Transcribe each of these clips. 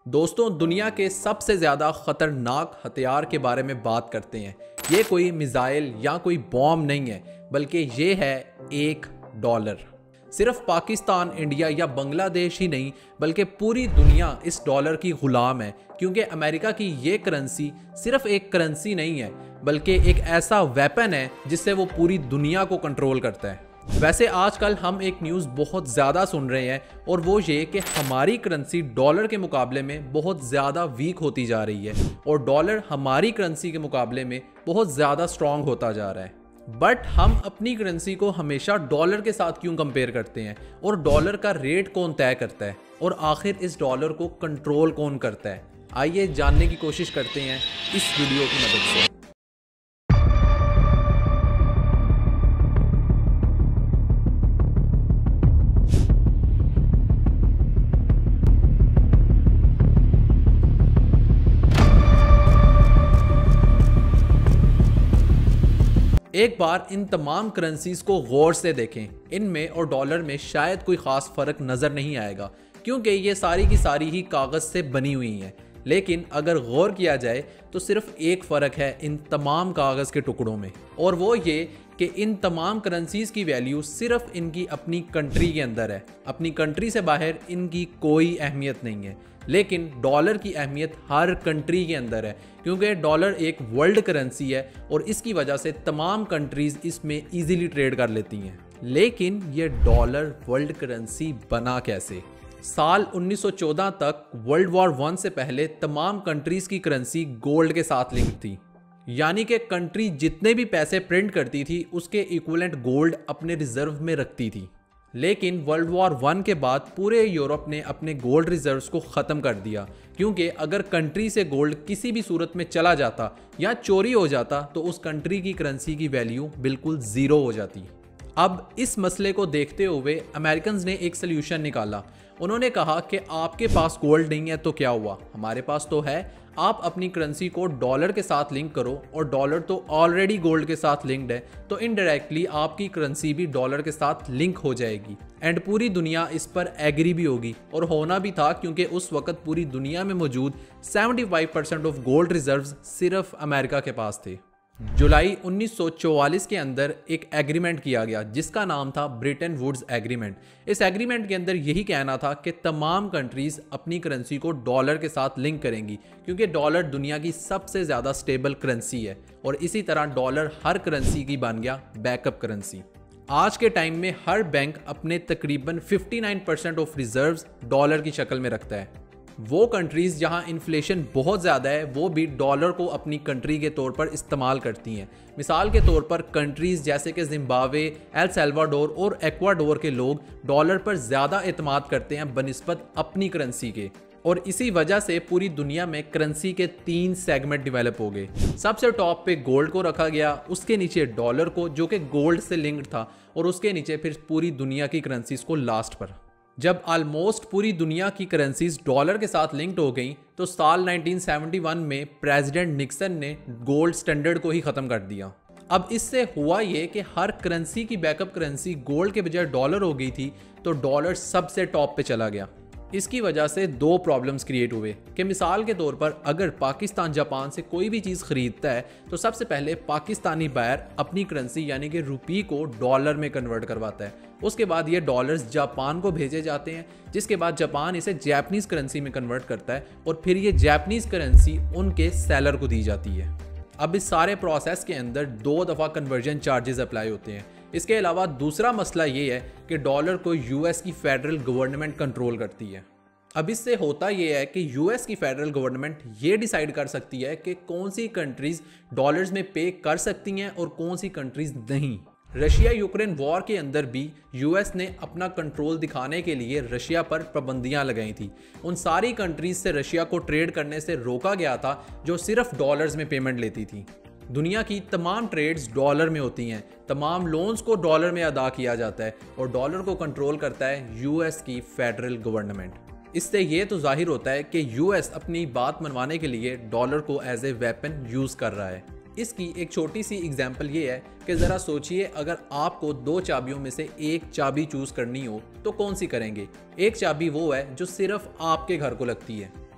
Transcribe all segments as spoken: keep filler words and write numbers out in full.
दोस्तों, दुनिया के सबसे ज़्यादा ख़तरनाक हथियार के बारे में बात करते हैं। ये कोई मिसाइल या कोई बॉम्ब नहीं है, बल्कि ये है एक डॉलर। सिर्फ पाकिस्तान, इंडिया या बांग्लादेश ही नहीं, बल्कि पूरी दुनिया इस डॉलर की ग़ुलाम है, क्योंकि अमेरिका की ये करेंसी सिर्फ एक करेंसी नहीं है, बल्कि एक ऐसा वेपन है जिससे वो पूरी दुनिया को कंट्रोल करता है। वैसे आजकल हम एक न्यूज़ बहुत ज़्यादा सुन रहे हैं, और वो ये कि हमारी करेंसी डॉलर के मुकाबले में बहुत ज़्यादा वीक होती जा रही है और डॉलर हमारी करेंसी के मुकाबले में बहुत ज़्यादा स्ट्रॉन्ग होता जा रहा है। बट हम अपनी करेंसी को हमेशा डॉलर के साथ क्यों कंपेयर करते हैं, और डॉलर का रेट कौन तय करता है, और आखिर इस डॉलर को कंट्रोल कौन करता है? आइए जानने की कोशिश करते हैं इस वीडियो की मदद से। एक बार इन तमाम करेंसीज को गौर से देखें। इनमें और डॉलर में शायद कोई ख़ास फ़र्क नज़र नहीं आएगा, क्योंकि ये सारी की सारी ही कागज़ से बनी हुई हैं। लेकिन अगर गौर किया जाए तो सिर्फ एक फ़र्क है इन तमाम कागज़ के टुकड़ों में, और वो ये कि इन तमाम करेंसीज की वैल्यू सिर्फ इनकी अपनी कंट्री के अंदर है। अपनी कंट्री से बाहर इनकी कोई अहमियत नहीं है। लेकिन डॉलर की अहमियत हर कंट्री के अंदर है, क्योंकि डॉलर एक वर्ल्ड करेंसी है और इसकी वजह से तमाम कंट्रीज़ इसमें इजीली ट्रेड कर लेती हैं। लेकिन ये डॉलर वर्ल्ड करेंसी बना कैसे? साल उन्नीस सौ चौदह तक वर्ल्ड वॉर वन से पहले तमाम कंट्रीज़ की करेंसी गोल्ड के साथ लिंक थी, यानी कि कंट्री जितने भी पैसे प्रिंट करती थी उसके इक्विवेलेंट गोल्ड अपने रिजर्व में रखती थी। लेकिन वर्ल्ड वॉर वन के बाद पूरे यूरोप ने अपने गोल्ड रिजर्व्स को ख़त्म कर दिया, क्योंकि अगर कंट्री से गोल्ड किसी भी सूरत में चला जाता या चोरी हो जाता तो उस कंट्री की करेंसी की वैल्यू बिल्कुल ज़ीरो हो जाती। अब इस मसले को देखते हुए अमेरिकन्स ने एक सल्यूशन निकाला। उन्होंने कहा कि आपके पास गोल्ड नहीं है तो क्या हुआ, हमारे पास तो है। आप अपनी करेंसी को डॉलर के साथ लिंक करो, और डॉलर तो ऑलरेडी गोल्ड के साथ लिंक्ड है, तो इनडायरेक्टली आपकी करेंसी भी डॉलर के साथ लिंक हो जाएगी। एंड पूरी दुनिया इस पर एग्री भी होगी, और होना भी था, क्योंकि उस वक्त पूरी दुनिया में मौजूद पचहत्तर परसेंट ऑफ गोल्ड रिजर्व्स सिर्फ अमेरिका के पास थे। जुलाई उन्नीस सौ चौवालीस के अंदर एक एग्रीमेंट किया गया जिसका नाम था ब्रेटन वुड्स एग्रीमेंट। इस एग्रीमेंट के अंदर यही कहना था कि तमाम कंट्रीज अपनी करेंसी को डॉलर के साथ लिंक करेंगी, क्योंकि डॉलर दुनिया की सबसे ज़्यादा स्टेबल करेंसी है, और इसी तरह डॉलर हर करेंसी की बन गया बैकअप करेंसी। आज के टाइम में हर बैंक अपने तकरीबन उनसठ परसेंट ऑफ रिजर्व्स डॉलर की शक्ल में रखता है। वो कंट्रीज़ जहां इन्फ्लेशन बहुत ज़्यादा है वो भी डॉलर को अपनी कंट्री के तौर पर इस्तेमाल करती हैं। मिसाल के तौर पर कंट्रीज़ जैसे कि जिम्बाब्वे, एल सल्वाडोर और एक्वाडोर के लोग डॉलर पर ज़्यादा एतमाद करते हैं बनिस्बत अपनी करेंसी के, और इसी वजह से पूरी दुनिया में करेंसी के तीन सेगमेंट डेवलप हो गए। सबसे टॉप पे गोल्ड को रखा गया, उसके नीचे डॉलर को जो कि गोल्ड से लिंक्ड था, और उसके नीचे फिर पूरी दुनिया की करेंसीज को लास्ट पर। जब ऑलमोस्ट पूरी दुनिया की करेंसीज डॉलर के साथ लिंक्ड हो गई तो साल उन्नीस सौ इकहत्तर में प्रेसिडेंट निक्सन ने गोल्ड स्टैंडर्ड को ही ख़त्म कर दिया। अब इससे हुआ ये कि हर करेंसी की बैकअप करेंसी गोल्ड के बजाय डॉलर हो गई थी, तो डॉलर सबसे टॉप पे चला गया। इसकी वजह से दो प्रॉब्लम्स क्रिएट हुए कि मिसाल के तौर पर अगर पाकिस्तान जापान से कोई भी चीज़ ख़रीदता है तो सबसे पहले पाकिस्तानी बायर अपनी करेंसी यानी कि रुपी को डॉलर में कन्वर्ट करवाता है। उसके बाद ये डॉलर्स जापान को भेजे जाते हैं, जिसके बाद जापान इसे जापानीज़ करेंसी में कन्वर्ट करता है, और फिर ये जापानीज़ करेंसी उनके सेलर को दी जाती है। अब इस सारे प्रोसेस के अंदर दो दफ़ा कन्वर्जन चार्जेस अप्लाई होते हैं। इसके अलावा दूसरा मसला ये है कि डॉलर को यूएस की फेडरल गवर्नमेंट कंट्रोल करती है। अब इससे होता यह है कि यूएस की फेडरल गवर्नमेंट ये डिसाइड कर सकती है कि कौन सी कंट्रीज़ डॉलर्स में पे कर सकती हैं और कौन सी कंट्रीज़ नहीं। रशिया यूक्रेन वॉर के अंदर भी यूएस ने अपना कंट्रोल दिखाने के लिए रशिया पर पाबंदियां लगाई थी। उन सारी कंट्रीज़ से रशिया को ट्रेड करने से रोका गया था जो सिर्फ डॉलर्स में पेमेंट लेती थी। दुनिया की तमाम ट्रेड्स डॉलर में होती हैं, तमाम लोन्स को डॉलर में अदा किया जाता है, और डॉलर को कंट्रोल करता है यूएस की फेडरल गवर्नमेंट। इससे ये तो जाहिर होता है कि यूएस अपनी बात मनवाने के लिए डॉलर को एज ए वेपन यूज़ कर रहा है। इसकी एक छोटी सी एग्जांपल ये है कि ज़रा सोचिए, अगर आपको दो चाबियों में से एक चाबी चूज़ करनी हो तो कौन सी करेंगे? एक चाबी वो है जो सिर्फ आपके घर को लगती है,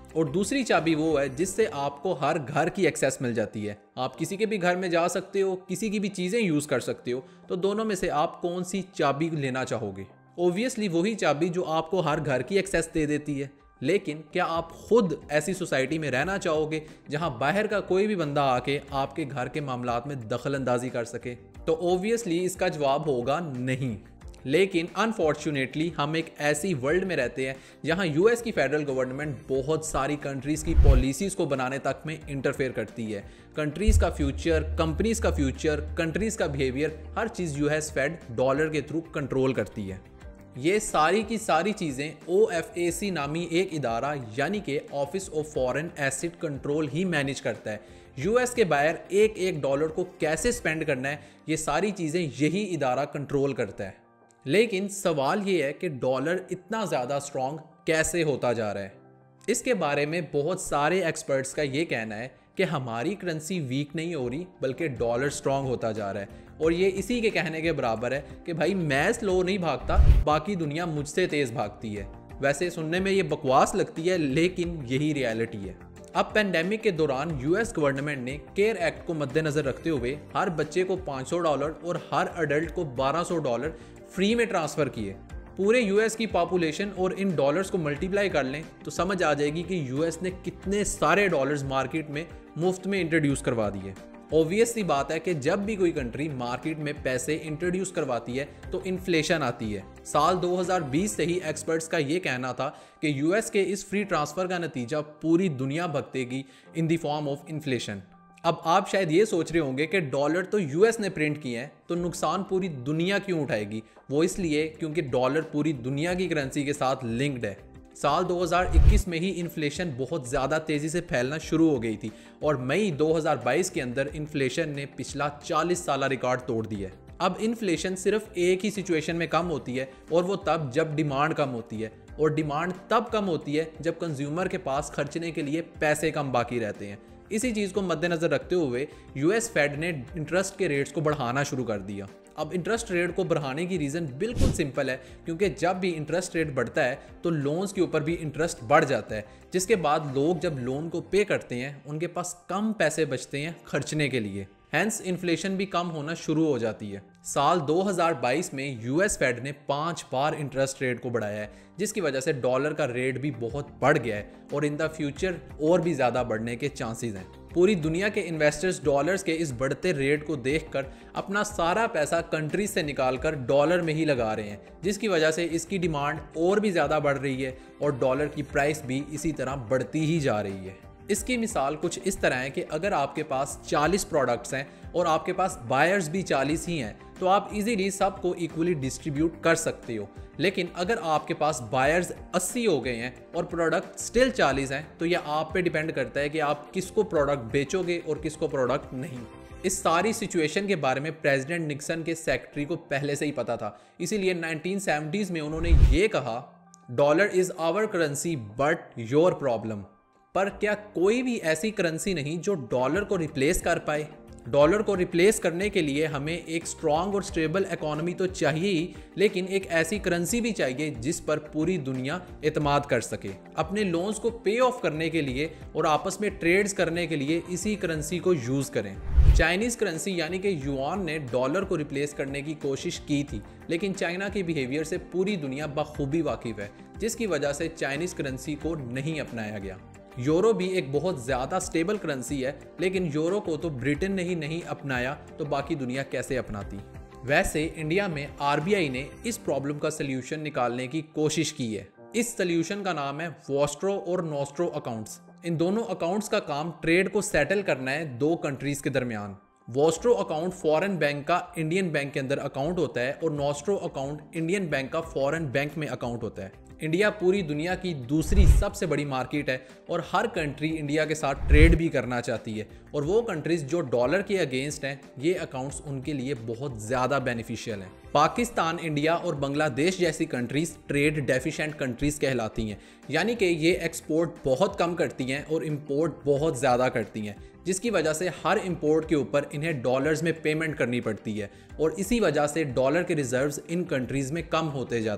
और दूसरी चाबी वो है जिससे आपको हर घर की एक्सेस मिल जाती है। आप किसी के भी घर में जा सकते हो, किसी की भी चीज़ें यूज़ कर सकते हो। तो दोनों में से आप कौन सी चाबी लेना चाहोगे? ओब्वियसली वही चाबी जो आपको हर घर की एक्सेस दे देती है। लेकिन क्या आप खुद ऐसी सोसाइटी में रहना चाहोगे जहां बाहर का कोई भी बंदा आके आपके घर के मामलात में दखल अंदाजी कर सके? तो ओब्वियसली इसका जवाब होगा नहीं। लेकिन अनफॉर्चुनेटली हम एक ऐसी वर्ल्ड में रहते हैं जहां यूएस की फेडरल गवर्नमेंट बहुत सारी कंट्रीज़ की पॉलिसीज़ को बनाने तक में इंटरफेयर करती है। कंट्रीज़ का फ्यूचर, कंपनीज़ का फ्यूचर, कंट्रीज़ का बिहेवियर, हर चीज़ यूएस फेड डॉलर के थ्रू कंट्रोल करती है। ये सारी की सारी चीज़ें ओ एफ ए सी नामी एक इदारा यानी कि office of foreign asset control ही मैनेज करता है। यूएस के बाहर एक एक डॉलर को कैसे स्पेंड करना है, ये सारी चीज़ें यही इदारा कंट्रोल करता है। लेकिन सवाल ये है कि डॉलर इतना ज़्यादा स्ट्रॉन्ग कैसे होता जा रहा है? इसके बारे में बहुत सारे एक्सपर्ट्स का ये कहना है कि हमारी करेंसी वीक नहीं हो रही बल्कि डॉलर स्ट्रॉन्ग होता जा रहा है। और ये इसी के कहने के बराबर है कि भाई मैं स्लो नहीं भागता, बाकी दुनिया मुझसे तेज़ भागती है। वैसे सुनने में ये बकवास लगती है लेकिन यही रियलिटी है। अब पेंडेमिक के दौरान यूएस गवर्नमेंट ने केयर एक्ट को मद्देनजर रखते हुए हर बच्चे को पाँच सौ डॉलर और हर अडल्ट को बारह सौ डॉलर फ्री में ट्रांसफ़र किए। पूरे यूएस की पॉपुलेशन और इन डॉलर्स को मल्टीप्लाई कर लें तो समझ आ जाएगी कि यूएस ने कितने सारे डॉलर्स मार्केट में मुफ्त में इंट्रोड्यूस करवा दिए। ऑब्वियस सी बात है कि जब भी कोई कंट्री मार्केट में पैसे इंट्रोड्यूस करवाती है तो इन्फ्लेशन आती है। साल दो हज़ार बीस से ही एक्सपर्ट्स का ये कहना था कि यूएस के इस फ्री ट्रांसफ़र का नतीजा पूरी दुनिया भुगतेगी in the form of inflation. अब आप शायद ये सोच रहे होंगे कि डॉलर तो यूएस ने प्रिंट किए हैं तो नुकसान पूरी दुनिया क्यों उठाएगी? वो इसलिए क्योंकि डॉलर पूरी दुनिया की करेंसी के साथ लिंक्ड है। साल दो हज़ार इक्कीस में ही इन्फ्लेशन बहुत ज़्यादा तेज़ी से फैलना शुरू हो गई थी और मई दो हज़ार बाईस के अंदर इन्फ्लेशन ने पिछला चालीस साल रिकॉर्ड तोड़ दिया है। अब इन्फ्लेशन सिर्फ एक ही सिचुएशन में कम होती है और वो तब जब डिमांड कम होती है, और डिमांड तब कम होती है जब कंज्यूमर के पास खर्चने के लिए पैसे कम बाकी रहते हैं। इसी चीज़ को मद्देनजर रखते हुए यूएस फेड ने इंटरेस्ट के रेट्स को बढ़ाना शुरू कर दिया। अब इंटरेस्ट रेट को बढ़ाने की रीज़न बिल्कुल सिंपल है, क्योंकि जब भी इंटरेस्ट रेट बढ़ता है तो लोन्स के ऊपर भी इंटरेस्ट बढ़ जाता है, जिसके बाद लोग जब लोन को पे करते हैं उनके पास कम पैसे बचते हैं खर्चने के लिए। हैंस इन्फ्लेशन भी कम होना शुरू हो जाती है। साल दो हज़ार बाईस में यूएस फेड ने पांच बार इंटरेस्ट रेट को बढ़ाया है, जिसकी वजह से डॉलर का रेट भी बहुत बढ़ गया है और इन द फ्यूचर और भी ज़्यादा बढ़ने के चांसेस हैं। पूरी दुनिया के इन्वेस्टर्स डॉलर्स के इस बढ़ते रेट को देखकर अपना सारा पैसा कंट्रीज से निकालकर डॉलर में ही लगा रहे हैं, जिसकी वजह से इसकी डिमांड और भी ज़्यादा बढ़ रही है और डॉलर की प्राइस भी इसी तरह बढ़ती ही जा रही है। इसकी मिसाल कुछ इस तरह है कि अगर आपके पास चालीस प्रोडक्ट्स हैं और आपके पास बायर्स भी चालीस ही हैं तो आप इजीली सबको इक्वली डिस्ट्रीब्यूट कर सकते हो। लेकिन अगर आपके पास बायर्स अस्सी हो गए हैं और प्रोडक्ट स्टिल चालीस हैं तो यह आप पे डिपेंड करता है कि आप किसको प्रोडक्ट बेचोगे और किसको प्रोडक्ट नहीं। इस सारी सिचुएशन के बारे में प्रेसिडेंट निक्सन के सेक्रेटरी को पहले से ही पता था, इसीलिए नाइनटीन सेवेंटीज़ में उन्होंने ये कहा, dollar is our currency but your problem. पर क्या कोई भी ऐसी करेंसी नहीं जो डॉलर को रिप्लेस कर पाए? डॉलर को रिप्लेस करने के लिए हमें एक स्ट्रॉन्ग और स्टेबल इकोनॉमी तो चाहिए ही, लेकिन एक ऐसी करेंसी भी चाहिए जिस पर पूरी दुनिया एतमाद कर सके। अपने लोन्स को पे ऑफ करने के लिए और आपस में ट्रेड्स करने के लिए इसी करेंसी को यूज़ करें। चाइनीज़ करेंसी यानी कि युआन ने डॉलर को रिप्लेस करने की कोशिश की थी, लेकिन चाइना के बिहेवियर से पूरी दुनिया बखूबी वाकिफ़ है, जिसकी वजह से चाइनीज़ करेंसी को नहीं अपनाया गया। यूरो भी एक बहुत ज़्यादा स्टेबल करेंसी है, लेकिन यूरो को तो ब्रिटेन ने ही नहीं अपनाया तो बाकी दुनिया कैसे अपनाती? वैसे इंडिया में आरबीआई ने इस प्रॉब्लम का सल्यूशन निकालने की कोशिश की है। इस सल्यूशन का नाम है वॉस्ट्रो और नोस्ट्रो अकाउंट्स। इन दोनों अकाउंट्स का काम ट्रेड को सेटल करना है दो कंट्रीज़ के दरमियान। वॉस्ट्रो अकाउंट फॉरेन बैंक का इंडियन बैंक के अंदर अकाउंट होता है और नोस्ट्रो अकाउंट इंडियन बैंक का फॉरेन बैंक में अकाउंट होता है। इंडिया पूरी दुनिया की दूसरी सबसे बड़ी मार्केट है और हर कंट्री इंडिया के साथ ट्रेड भी करना चाहती है, और वो कंट्रीज़ जो डॉलर के अगेंस्ट हैं ये अकाउंट्स उनके लिए बहुत ज़्यादा बेनिफिशियल हैं। पाकिस्तान, इंडिया और बांग्लादेश जैसी कंट्रीज़ ट्रेड डेफिशिएंट कंट्रीज़ कहलाती हैं, यानी कि ये एक्सपोर्ट बहुत कम करती हैं और इम्पोर्ट बहुत ज़्यादा करती हैं, जिसकी वजह से हर इंपोर्ट के ऊपर इन्हें डॉलर्स में पेमेंट करनी पड़ती है और इसी वजह से डॉलर के रिजर्व्स इन कंट्रीज़ में कम होते जाते हैं।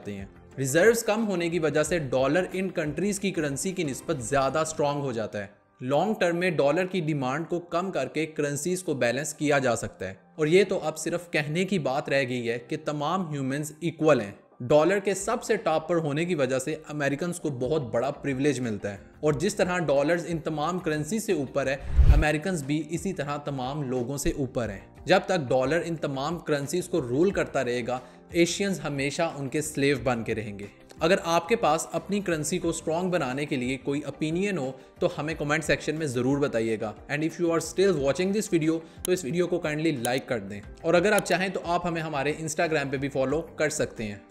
रिजर्व्स कम होने की वजह से डॉलर इन कंट्रीज की करेंसी की निस्बत ज़्यादा स्ट्रांग हो जाता है। लॉन्ग टर्म में डॉलर की डिमांड को कम करके करेंसीज को बैलेंस किया जा सकता है। और ये तो अब सिर्फ कहने की बात रह गई है कि तमाम ह्यूमंस इक्वल हैं। डॉलर के सबसे टॉप पर होने की वजह से अमेरिकन को बहुत बड़ा प्रिविलेज मिलता है, और जिस तरह डॉलर्स इन तमाम करेंसी से ऊपर है, अमेरिकन भी इसी तरह तमाम लोगों से ऊपर हैं। जब तक डॉलर इन तमाम करेंसीज को रूल करता रहेगा, एशियंस हमेशा उनके स्लेव बन के रहेंगे। अगर आपके पास अपनी करेंसी को स्ट्रॉन्ग बनाने के लिए कोई ओपिनियन हो तो हमें कमेंट सेक्शन में ज़रूर बताइएगा। And if you are still watching this video तो इस वीडियो को काइंडली लाइक कर दें, और अगर आप चाहें तो आप हमें हमारे इंस्टाग्राम पे भी फॉलो कर सकते हैं।